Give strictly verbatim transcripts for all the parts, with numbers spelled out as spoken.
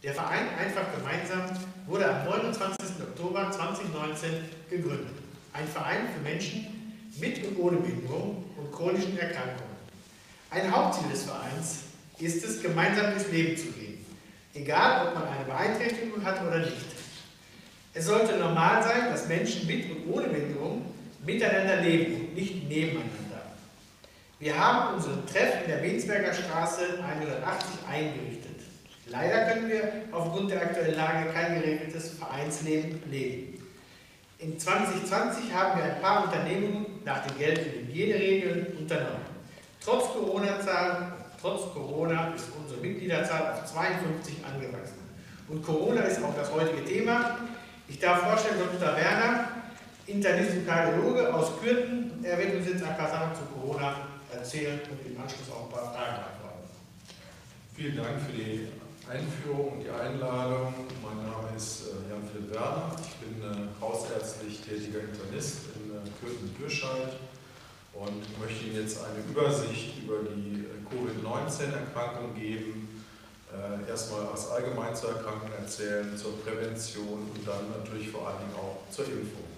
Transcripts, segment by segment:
Der Verein Einfach Gemeinsam wurde am neunundzwanzigsten Oktober zweitausendneunzehn gegründet. Ein Verein für Menschen mit und ohne Behinderung und chronischen Erkrankungen. Ein Hauptziel des Vereins ist es, gemeinsam durchs Leben zu gehen, egal ob man eine Beeinträchtigung hat oder nicht. Es sollte normal sein, dass Menschen mit und ohne Behinderung miteinander leben und nicht nebeneinander. Wir haben unseren Treff in der Bensberger Straße hundertachtzig eingerichtet. Leider können wir aufgrund der aktuellen Lage kein geregeltes Vereinsleben leben. In zwanzig zwanzig haben wir ein paar Unternehmungen nach den geltenden Hygieneregeln unternommen. Trotz Corona-Zahlen, trotz Corona ist unsere Mitgliederzahl auf zweiundfünfzig angewachsen. Und Corona ist auch das heutige Thema. Ich darf vorstellen, Doktor Werner, Internist und Kardiologe aus Kürten. Er wird uns jetzt ein paar Sachen zu Corona erzählen und im Anschluss auch ein paar Fragen beantworten. Vielen Dank für die Einführung und die Einladung. Mein Name ist äh, Jan-Philipp Werner. Ich bin äh, hausärztlich tätiger Internist in äh, Kürten-Dürscheid und möchte Ihnen jetzt eine Übersicht über die äh, Covid neunzehn Erkrankung geben. Äh, erstmal als allgemein zur Erkrankung erzählen, zur Prävention und dann natürlich vor allen Dingen auch zur Impfung.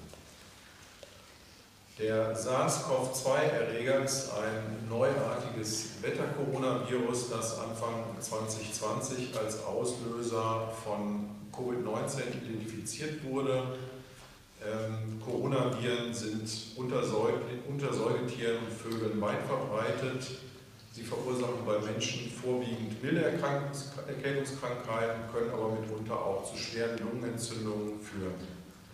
Der SARS-CoV zwei Erreger ist ein neuartiges Beta-Coronavirus, das Anfang zwanzig zwanzig als Auslöser von Covid neunzehn identifiziert wurde. Ähm, Coronaviren sind unter, Säug unter Säugetieren und Vögeln weit verbreitet. Sie verursachen bei Menschen vorwiegend milde Erkältungskrankheiten, können aber mitunter auch zu schweren Lungenentzündungen führen.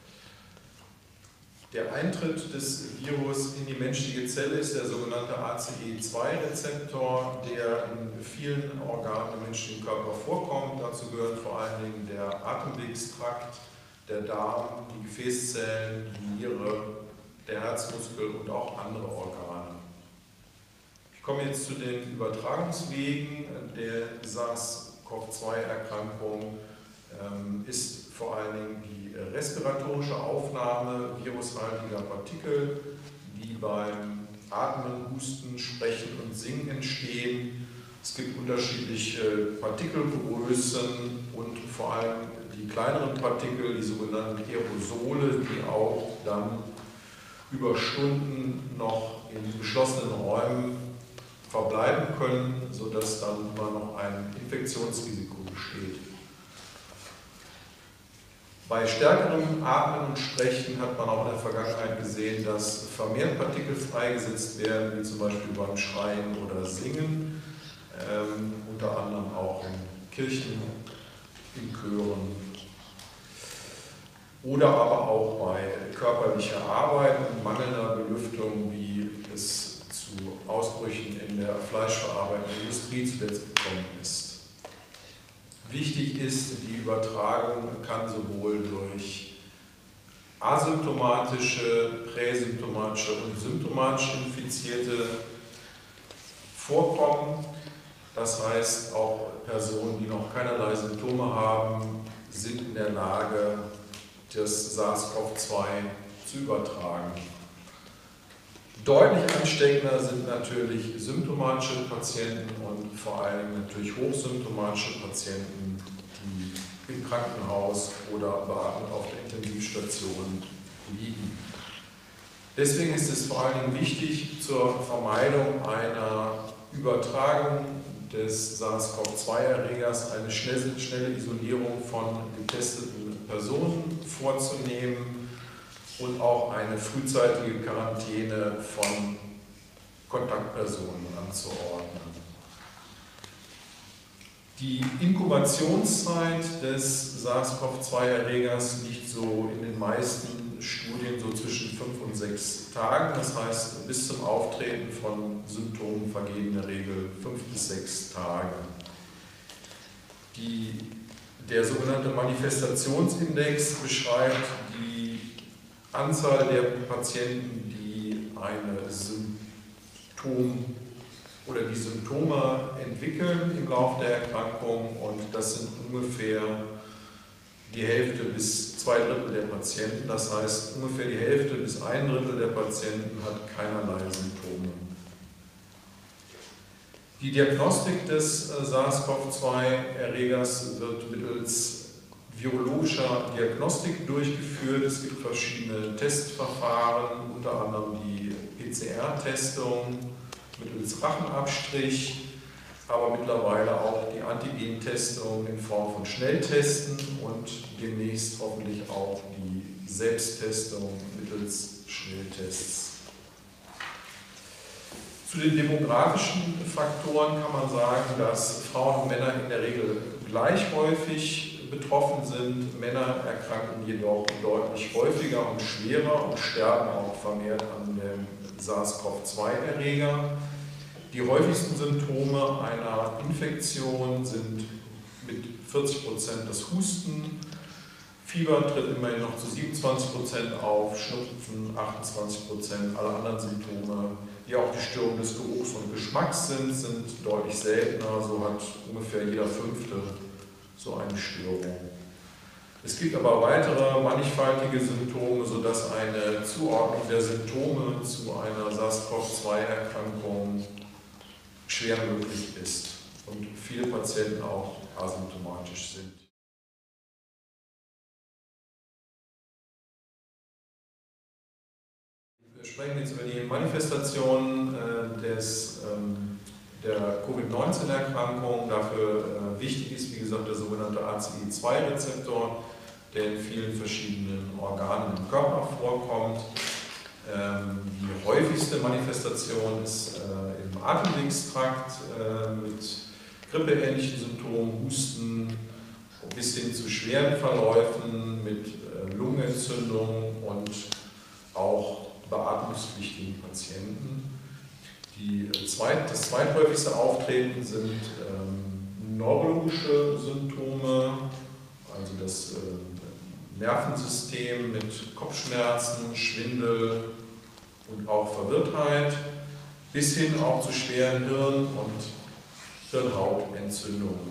Der Eintritt des Virus in die menschliche Zelle ist der sogenannte A C E zwei Rezeptor, der in vielen Organen im menschlichen Körper vorkommt. Dazu gehören vor allen Dingen der Atemwegstrakt, der Darm, die Gefäßzellen, die Niere, der Herzmuskel und auch andere Organe. Ich komme jetzt zu den Übertragungswegen. Der SARS-CoV zwei Erkrankung ähm, ist vor allen Dingen die respiratorische Aufnahme virushaltiger Partikel, die beim Atmen, Husten, Sprechen und Singen entstehen. Es gibt unterschiedliche Partikelgrößen und vor allem die kleineren Partikel, die sogenannten Aerosole, die auch dann über Stunden noch in geschlossenen Räumen verbleiben können, sodass dann immer noch ein Infektionsrisiko besteht. Bei stärkerem Atmen und Sprechen hat man auch in der Vergangenheit gesehen, dass vermehrt Partikel freigesetzt werden, wie zum Beispiel beim Schreien oder Singen, ähm, unter anderem auch in Kirchen, in Chören oder aber auch bei körperlicher Arbeit und mangelnder Belüftung, wie es zu Ausbrüchen in der fleischverarbeitenden Industrie zuletzt gekommen ist. Wichtig ist, die Übertragung kann sowohl durch asymptomatische, präsymptomatische und symptomatische Infizierte vorkommen. Das heißt, auch Personen, die noch keinerlei Symptome haben, sind in der Lage, das SARS-CoV zwei zu übertragen. Deutlich ansteckender sind natürlich symptomatische Patienten und vor allem natürlich hochsymptomatische Patienten, die im Krankenhaus oder beatmet auf der Intensivstation liegen. Deswegen ist es vor allen Dingen wichtig, zur Vermeidung einer Übertragung des SARS-CoV zwei Erregers eine schnelle, schnelle Isolierung von getesteten Personen vorzunehmen und auch eine frühzeitige Quarantäne von Kontaktpersonen anzuordnen. Die Inkubationszeit des SARS-CoV zwei Erregers liegt so in den meisten Studien so zwischen fünf und sechs Tagen. Das heißt, bis zum Auftreten von Symptomen vergehen in der Regel fünf bis sechs Tage. Die, der sogenannte Manifestationsindex beschreibt die Anzahl der Patienten, die eine Symptom oder die Symptome entwickeln im Laufe der Erkrankung, und das sind ungefähr die Hälfte bis zwei Drittel der Patienten. Das heißt, ungefähr die Hälfte bis ein Drittel der Patienten hat keinerlei Symptome. Die Diagnostik des SARS-CoV zwei Erregers wird mittels virologischer Diagnostik durchgeführt. Es gibt verschiedene Testverfahren, unter anderem die P C R-Testung mittels Rachenabstrich, aber mittlerweile auch die Antigen-Testung in Form von Schnelltesten und demnächst hoffentlich auch die Selbsttestung mittels Schnelltests. Zu den demografischen Faktoren kann man sagen, dass Frauen und Männer in der Regel gleich häufig betroffen sind. Männer erkranken jedoch deutlich häufiger und schwerer und sterben auch vermehrt an dem SARS-CoV zwei Erreger. Die häufigsten Symptome einer Infektion sind mit vierzig Prozent das Husten, Fieber tritt immerhin noch zu siebenundzwanzig Prozent auf, Schnupfen achtundzwanzig Prozent, alle anderen Symptome, die auch die Störung des Geruchs und Geschmacks sind, sind deutlich seltener, so hat ungefähr jeder Fünfte so eine Störung. Es gibt aber weitere mannigfaltige Symptome, sodass eine Zuordnung der Symptome zu einer SARS-CoV zwei Erkrankung schwer möglich ist und viele Patienten auch asymptomatisch sind. Wir sprechen jetzt über die Manifestation äh, des, ähm, der Covid neunzehn Erkrankung. Dafür äh, wichtig ist, wie gesagt, der sogenannte A C E zwei Rezeptor, der in vielen verschiedenen Organen im Körper vorkommt. Ähm, die häufigste Manifestation ist äh, im Atemwegstrakt äh, mit grippeähnlichen Symptomen, Husten bis hin zu schweren Verläufen mit äh, Lungenentzündung und auch beatmungspflichtigen Patienten. Die zweit, das zweithäufigste Auftreten sind ähm, neurologische Symptome, also das äh, Nervensystem mit Kopfschmerzen, Schwindel und auch Verwirrtheit, bis hin auch zu schweren Hirn- und Hirnhautentzündungen.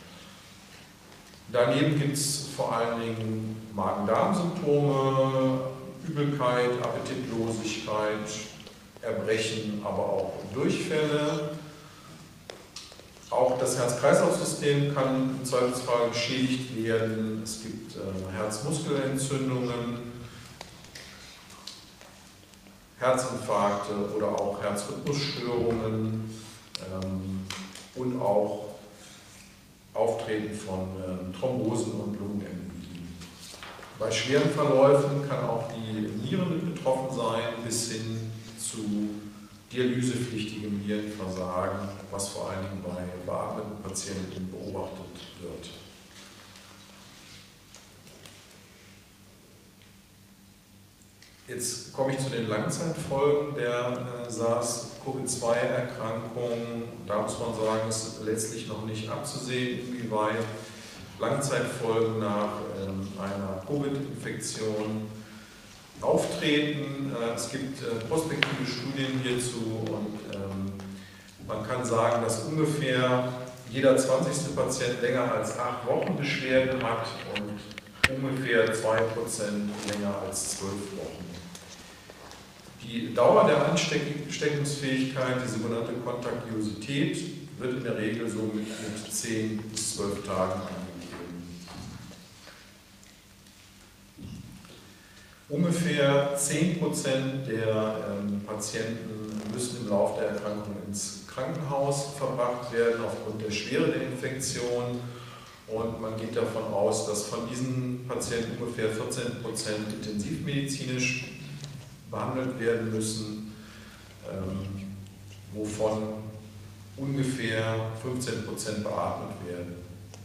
Daneben gibt es vor allen Dingen Magen-Darm-Symptome, Übelkeit, Appetitlosigkeit, Erbrechen, aber auch Durchfälle. Auch das Herz-Kreislauf-System kann im Zweifelsfall geschädigt werden. Es gibt äh, Herzmuskelentzündungen, Herzinfarkte oder auch Herzrhythmusstörungen ähm, und auch Auftreten von ähm, Thrombosen und Lungenembolien. Bei schweren Verläufen kann auch die Niere mit betroffen sein, bis hin zu dialysepflichtigem Nierenversagen, was vor allen Dingen bei beatmeten Patienten beobachtet wird. Jetzt komme ich zu den Langzeitfolgen der äh, SARS-CoV zwei Erkrankung. Da muss man sagen, ist letztlich noch nicht abzusehen, inwieweit Langzeitfolgen nach ähm, einer Covid-Infektion auftreten. Äh, es gibt äh, prospektive Studien hierzu und ähm, man kann sagen, dass ungefähr jeder zwanzigste Patient länger als acht Wochen Beschwerden hat und ungefähr zwei Prozent länger als zwölf Wochen. Die Dauer der Ansteckungsfähigkeit, die sogenannte Kontagiosität, wird in der Regel so mit zehn bis zwölf Tagen angegeben. Ungefähr zehn Prozent der ähm, Patienten müssen im Laufe der Erkrankung ins Krankenhaus verbracht werden aufgrund der Schwere der Infektion. Und man geht davon aus, dass von diesen Patienten ungefähr vierzehn Prozent intensivmedizinisch behandelt werden müssen, ähm, wovon ungefähr fünfzehn Prozent beatmet werden.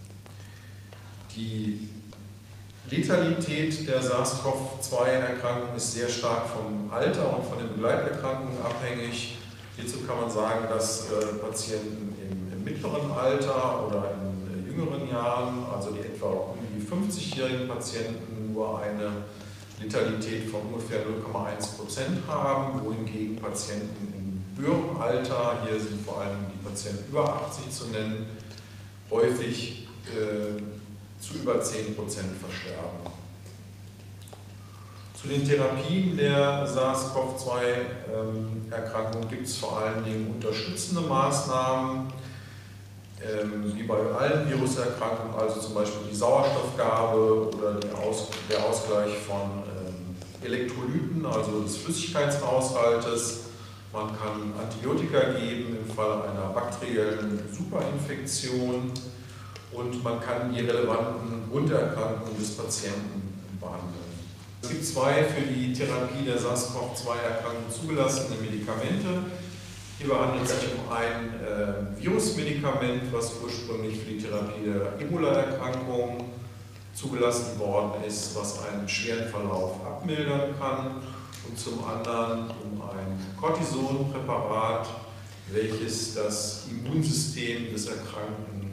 Die Letalität der SARS-CoV zwei Erkrankung ist sehr stark vom Alter und von den Begleiterkrankungen abhängig. Hierzu kann man sagen, dass äh, Patienten im, im mittleren Alter oder in äh, jüngeren Jahren, also die etwa um die fünfzigjährigen Patienten, nur eine Letalität von ungefähr null Komma eins Prozent haben, wohingegen Patienten im höheren Alter, hier sind vor allem die Patienten über achtzig zu nennen, häufig äh, zu über zehn Prozent versterben. Zu den Therapien der SARS CoV zwei Erkrankung gibt es vor allen Dingen unterstützende Maßnahmen, ähm, wie bei allen Viruserkrankungen, also zum Beispiel die Sauerstoffgabe oder die Aus, der Ausgleich von ähm, Elektrolyten, also des Flüssigkeitshaushaltes. Man kann Antibiotika geben im Fall einer bakteriellen Superinfektion und man kann die relevanten Grunderkrankungen des Patienten behandeln. Es gibt zwei für die Therapie der SARS CoV zwei Erkrankung zugelassene Medikamente. Hierbei handelt es sich um ein äh, Virusmedikament, was ursprünglich für die Therapie der Ebola-Erkrankung zugelassen worden ist, was einen schweren Verlauf abmildern kann, und zum anderen um ein Cortisonpräparat, welches das Immunsystem des Erkrankten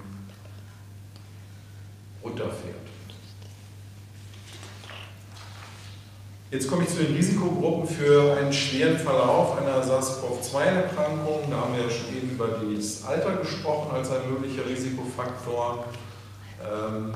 runterfährt. Jetzt komme ich zu den Risikogruppen für einen schweren Verlauf einer SARS CoV zwei Erkrankung. Da haben wir ja schon eben über das Alter gesprochen als ein möglicher Risikofaktor. Ähm,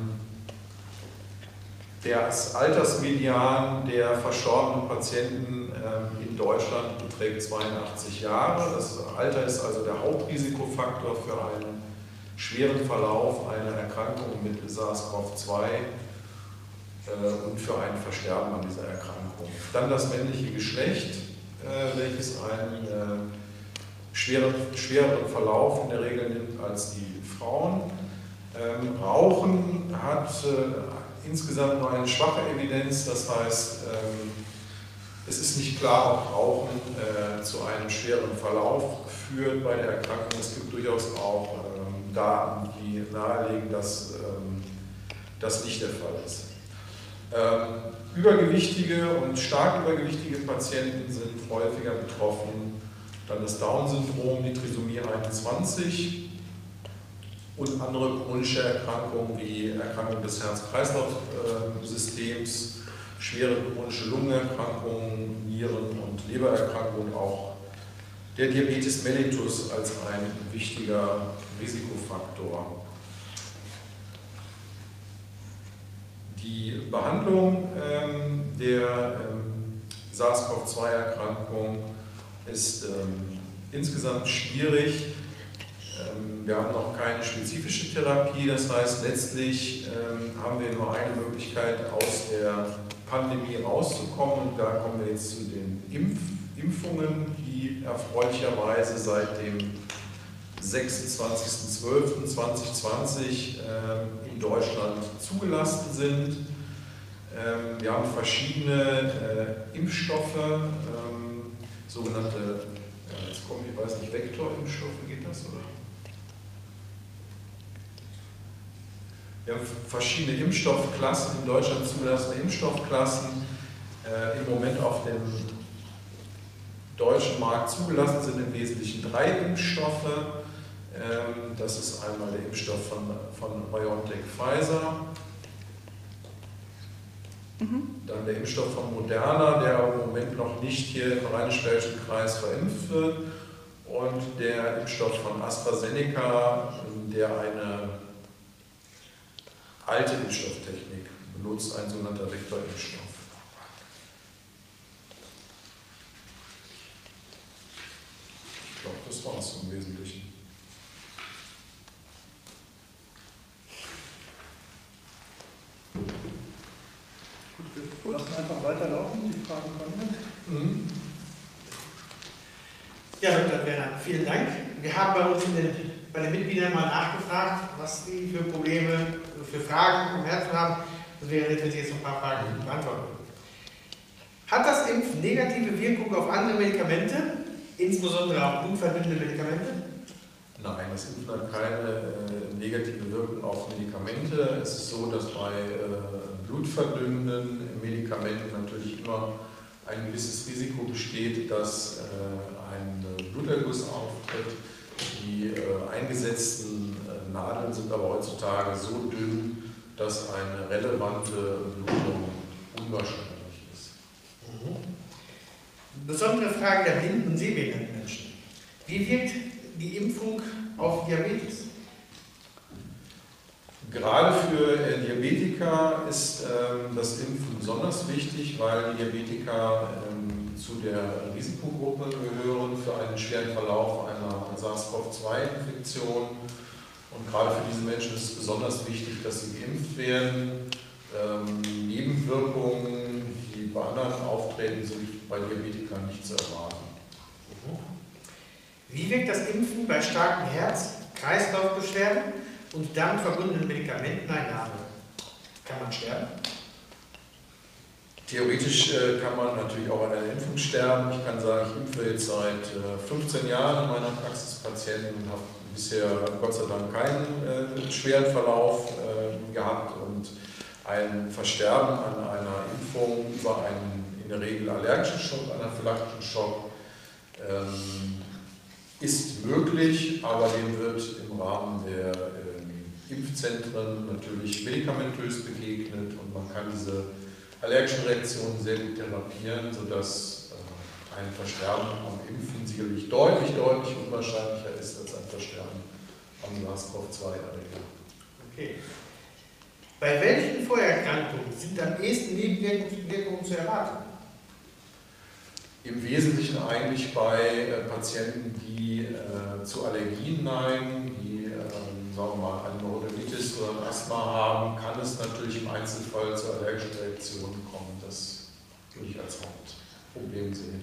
Das Altersmedian der verstorbenen Patienten ähm, in Deutschland beträgt zweiundachtzig Jahre. Das Alter ist also der Hauptrisikofaktor für einen schweren Verlauf einer Erkrankung mit SARS CoV zwei äh, und für ein Versterben an dieser Erkrankung. Dann das männliche Geschlecht, äh, welches einen äh, schweren, schwereren Verlauf in der Regel nimmt als die Frauen. Ähm, Rauchen hat äh, insgesamt nur eine schwache Evidenz, das heißt, ähm, es ist nicht klar, ob Rauchen äh, zu einem schweren Verlauf führt bei der Erkrankung. Es gibt durchaus auch ähm, Daten, die nahelegen, dass ähm, das nicht der Fall ist. Ähm, übergewichtige und stark übergewichtige Patienten sind häufiger betroffen. Dann das Down-Syndrom, die Trisomie einundzwanzig und andere chronische Erkrankungen wie Erkrankungen des Herz-Kreislauf-Systems, schwere chronische Lungenerkrankungen, Nieren- und Lebererkrankungen, auch der Diabetes mellitus als ein wichtiger Risikofaktor. Die Behandlung ähm, der ähm, SARS CoV zwei Erkrankung ist ähm, insgesamt schwierig. Ähm, wir haben noch keine spezifische Therapie, das heißt, letztlich ähm, haben wir nur eine Möglichkeit, aus der Pandemie rauszukommen. Und da kommen wir jetzt zu den Impf Impfungen, die erfreulicherweise seit dem sechsundzwanzigsten zwölften zweitausendzwanzig äh, in Deutschland zugelassen sind. Ähm, wir haben verschiedene äh, Impfstoffe, ähm, sogenannte, ja, jetzt kommen, ich weiß nicht, Vektorimpfstoffe, geht das, oder? Wir haben verschiedene Impfstoffklassen, in Deutschland zugelassene Impfstoffklassen, äh, im Moment auf dem deutschen Markt zugelassen sind im Wesentlichen drei Impfstoffe. Ähm, das ist einmal der Impfstoff von, von BioNTech Pfizer, mhm. Dann der Impfstoff von Moderna, der im Moment noch nicht hier im Rheinisch-Bergischen Kreis verimpft wird, und der Impfstoff von AstraZeneca, der eine alte Impfstofftechnik benutzt, ein sogenannter Vektorimpfstoff. Ich glaube, das war es im Wesentlichen. Gut, wir lassen einfach weiterlaufen, die Fragen kommen. Mhm. Ja, Doktor Werner, vielen Dank. Wir haben bei uns in den, bei den Mitgliedern mal nachgefragt, was sie für Probleme, für Fragen im Herzen haben. Das wäre nett, wenn Sie jetzt noch ein paar Fragen beantworten. Hat das Impfen negative Wirkung auf andere Medikamente, insbesondere auf blutverdünnende Medikamente? Nein, das Impfen hat keine äh, negative Wirkung auf Medikamente. Es ist so, dass bei äh, blutverdünnenden Medikamenten natürlich immer ein gewisses Risiko besteht, dass äh, ein Bluterguss auftritt. Die äh, eingesetzten äh, Nadeln sind aber heutzutage so dünn, dass eine relevante Blutung unwahrscheinlich ist. Mhm. Besondere Frage der blinden und sehbehinderten Menschen. Wie wirkt die Impfung auf Diabetes? Gerade für äh, Diabetiker ist ähm, das Impfen besonders wichtig, weil Diabetiker ähm, zu der Risikogruppe gehören für einen schweren Verlauf einer SARS-CoV zwei Infektion. Und gerade für diese Menschen ist es besonders wichtig, dass sie geimpft werden. Ähm, Nebenwirkungen, die bei anderen auftreten, sind bei Diabetikern nicht zu erwarten. Wie wirkt das Impfen bei starken Herz-Kreislauf-Beschwerden und damit verbundenen Medikamenteneinnahme? Kann man sterben? Theoretisch äh, kann man natürlich auch an einer Impfung sterben. Ich kann sagen, ich impfe jetzt seit äh, fünfzehn Jahren in meiner Praxis Patienten und habe bisher Gott sei Dank keinen äh, schweren Verlauf äh, gehabt. Und ein Versterben an einer Impfung über einen in der Regel allergischen Schock, anaphylaktischen Schock, ähm, ist möglich, aber dem wird im Rahmen der ähm, Impfzentren natürlich medikamentös begegnet und man kann diese allergischen Reaktionen sehr gut therapieren, sodass äh, ein Versterben am Impfen sicherlich deutlich, deutlich unwahrscheinlicher ist als ein Versterben am SARS-CoV zwei Erreger. Okay. Bei welchen Vorerkrankungen sind am ehesten Nebenwirkungen zu erwarten? Im Wesentlichen eigentlich bei äh, Patienten, die äh, zu Allergien neigen, die äh, sagen wir mal eine Neurodermitis oder ein Asthma haben, kann es natürlich im Einzelfall zu allergischen Reaktionen kommen. Das würde ich als Hauptproblem sehen.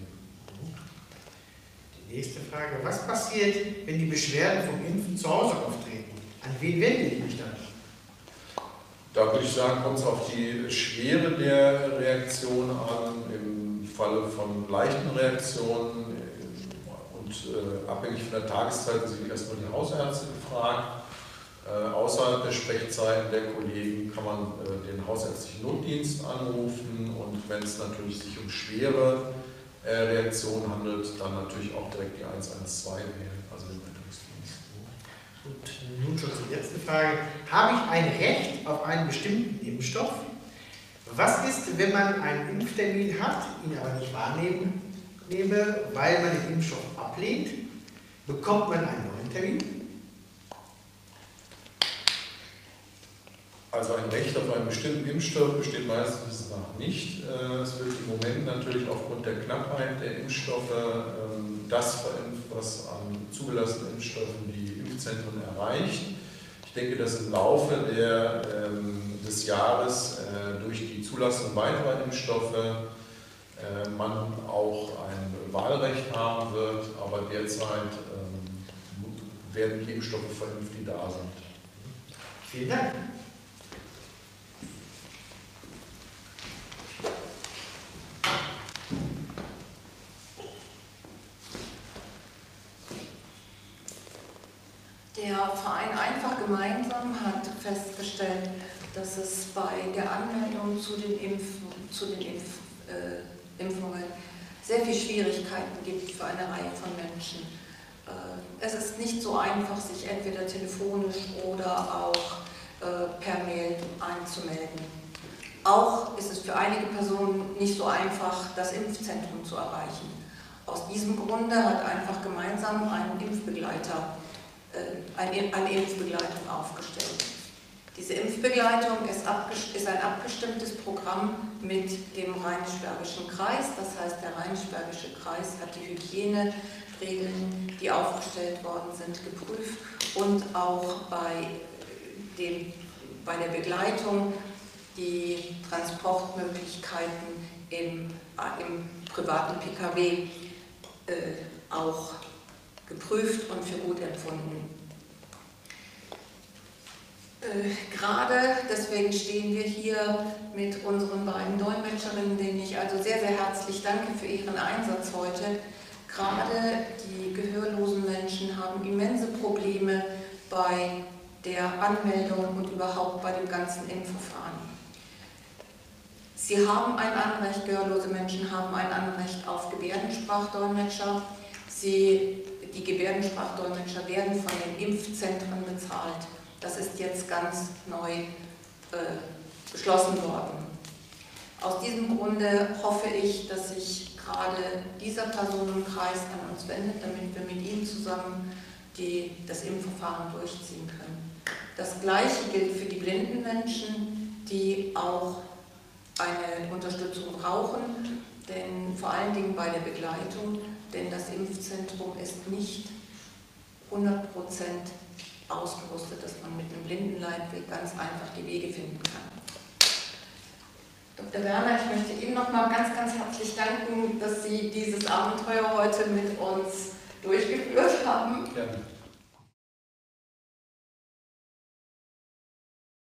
Die nächste Frage: Was passiert, wenn die Beschwerden vom Impfen zu Hause auftreten? An wen wende ich mich dann? Da würde ich sagen, kommt es auf die Schwere der Reaktion an. Im Falle von leichten Reaktionen und äh, abhängig von der Tageszeit sind erstmal die Hausärzte gefragt. Äh, außerhalb der Sprechzeiten der Kollegen kann man äh, den hausärztlichen Notdienst anrufen und wenn es natürlich sich um schwere äh, Reaktionen handelt, dann natürlich auch direkt die eins eins zwei wählen, also den Rettungsdienst. Und nun schon zur letzten Frage: Habe ich ein Recht auf einen bestimmten Impfstoff? Was ist, wenn man einen Impftermin hat, ihn aber nicht wahrnehmen nehme, weil man den Impfstoff ablehnt? Bekommt man einen neuen Termin? Also ein Recht auf einen bestimmten Impfstoff besteht meines Wissens nach nicht. Es wird im Moment natürlich aufgrund der Knappheit der Impfstoffe das verimpft, was an zugelassenen Impfstoffen die Impfzentren erreicht. Ich denke, dass im Laufe der, ähm, des Jahres äh, durch die Zulassung weiterer Impfstoffe äh, man auch ein Wahlrecht haben wird, aber derzeit ähm, werden die Impfstoffe verimpft, die da sind. Vielen Dank. Der Verein Einfach Gemeinsam hat festgestellt, dass es bei der Anmeldung zu den, Impf zu den Impf äh, Impfungen sehr viele Schwierigkeiten gibt für eine Reihe von Menschen. Äh, es ist nicht so einfach, sich entweder telefonisch oder auch äh, per Mail einzumelden. Auch ist es für einige Personen nicht so einfach, das Impfzentrum zu erreichen. Aus diesem Grunde hat Einfach Gemeinsam einen Impfbegleiter eine Impfbegleitung aufgestellt. Diese Impfbegleitung ist, ist ein abgestimmtes Programm mit dem Rheinisch-Bergischen Kreis. Das heißt, der Rheinisch-Bergische Kreis hat die Hygieneregeln, die aufgestellt worden sind, geprüft und auch bei, dem, bei der Begleitung die Transportmöglichkeiten im, im privaten P K W äh, auch geprüft und für gut empfunden. Äh, gerade deswegen stehen wir hier mit unseren beiden Dolmetscherinnen, denen ich also sehr, sehr herzlich danke für ihren Einsatz heute. Gerade die gehörlosen Menschen haben immense Probleme bei der Anmeldung und überhaupt bei dem ganzen Impfverfahren. Sie haben ein Anrecht, gehörlose Menschen haben ein Anrecht auf Gebärdensprachdolmetscher. Sie Die Gebärdensprachdolmetscher werden von den Impfzentren bezahlt. Das ist jetzt ganz neu äh, beschlossen worden. Aus diesem Grunde hoffe ich, dass sich gerade dieser Personenkreis an uns wendet, damit wir mit ihnen zusammen die, das Impfverfahren durchziehen können. Das Gleiche gilt für die blinden Menschen, die auch eine Unterstützung brauchen, denn vor allen Dingen bei der Begleitung, denn das Impfzentrum ist nicht hundert Prozent ausgerüstet, dass man mit einem Blindenleitweg ganz einfach die Wege finden kann. Doktor Werner, ich möchte Ihnen noch mal ganz, ganz herzlich danken, dass Sie dieses Abenteuer heute mit uns durchgeführt haben. Gerne.